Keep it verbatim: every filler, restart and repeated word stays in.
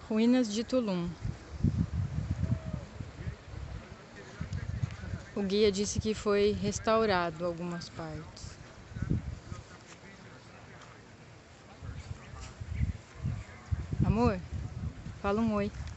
Ruínas de Tulum. O guia disse que foi restaurado algumas partes. Amor, fala um oi.